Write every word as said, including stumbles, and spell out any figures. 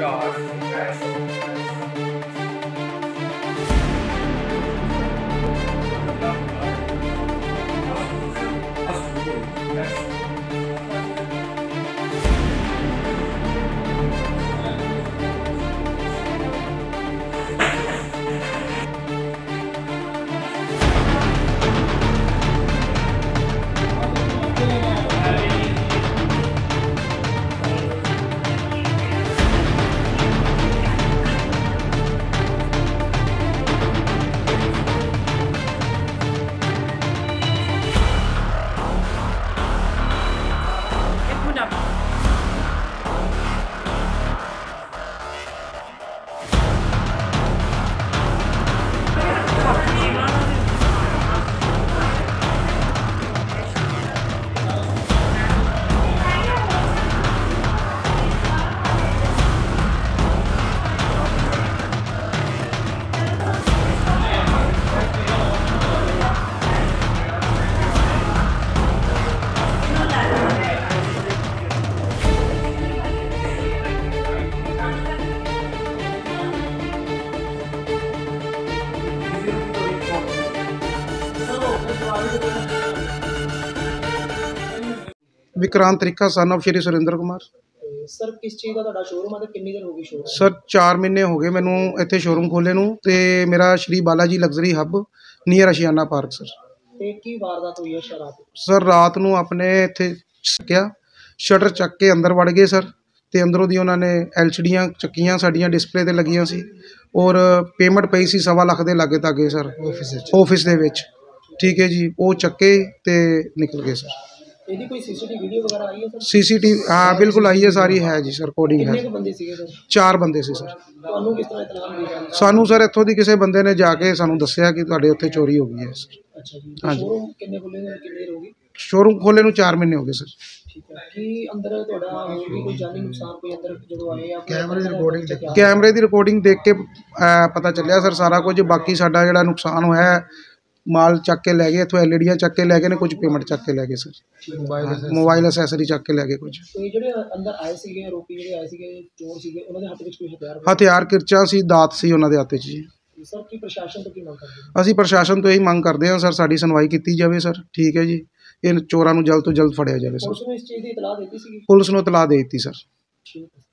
Vikrant Trikha son of Shri Surender Kumar. Sir किस चीज़ का तुहाडा शोरूम है ते कितनी देर हो गई शोरूम? सर चार महीने हो गए मैनू इत्थे शोरूम खोले नूं ते मेरा Shri Balaji luxury hub near Ashiana park sir. ते की वारदात हुई है सर रात? सर रात नूं अपने इत्थे चक्या शटर चक के अंदर वड़ गए सर ते अंदरों दी उन्होंने एल सी डियां चक्कियां साडियां डिस्पले ते लगियां सी और पेमेंट पई सी सवा लख दे लागे तागे सर ऑफिस दे विच। ठीक है जी, वो चक्के ते निकल गए सर। ਇਹਦੀ ਕੋਈ ਸੀਸੀਟੀਵੀ ਵੀਡੀਓ ਵਗੈਰਾ आई है सर? सीसीटीवी हाँ बिल्कुल आई है, सारी है जी सर, रिकॉर्डिंग है। कितने बंदे सीगे सर? चार बंदे सी सर। ਤੁਹਾਨੂੰ ਕਿਸ ਤਰ੍ਹਾਂ ਇਤਲਾਹ ਮਿਲੀ? ਸਾਨੂੰ ਸਰ ਇੱਥੋਂ ਦੀ ਕਿਸੇ ਬੰਦੇ ਨੇ ਜਾ ਕੇ ਸਾਨੂੰ ਦੱਸਿਆ ਕਿ ਤੁਹਾਡੇ ਉੱਥੇ ਚੋਰੀ ਹੋ ਗਈ ਹੈ ਸਰ। ਅੱਛਾ ਜੀ, ਸ਼ੋਰੂਮ ਕਿੰਨੇ ਖੁੱਲੇ ਨੇ, ਕਿੰਨੀ ਦੇਰ ਹੋ ਗਈ? ਸ਼ੋਰੂਮ ਖੋਲੇ ਨੂੰ ਚਾਰ ਮਹੀਨੇ ਹੋ ਗਏ ਸਰ। ਠੀਕ ਹੈ, ਕੀ ਅੰਦਰ ਤੁਹਾਡਾ ਹੋਰ ਵੀ ਕੋਈ ਜਾਨੀ ਨੁਕਸਾਨ ਕੋਈ ਅੰਦਰ ਜਦੋਂ ਆਏ ਆ? ਕੈਮਰੇ ਦੀ ਰਿਕਾਰਡਿੰਗ ਕੈਮਰੇ ਦੀ ਰਿਕਾਰਡਿੰਗ ਦੇਖ ਕੇ ਪਤਾ ਚੱਲਿਆ ਸਰ ਸਾਰਾ ਕੁਝ। ਬਾਕੀ ਸਾਡਾ ਜਿਹੜਾ ਨੁਕਸਾਨ ਹੋਇਆ माल चक के लै गए, इतों एल ई डियां चक के लै गए ने, कुछ पेमेंट चक के लै गए सर, मोबाइल असैसरी चक के लै गए कुछ। हथियार किरचा सी, दात सी उन्हां दे हत्थ च जी। असीं प्रशासन तो यही मंग करते हैं सर साडी सुनवाई की जाए सर। ठीक है जी, इन चोरां नूं जल्द तो जल्द फड़िया जाए सर। पुलिस नूं इतलाह दे दित्ती सर।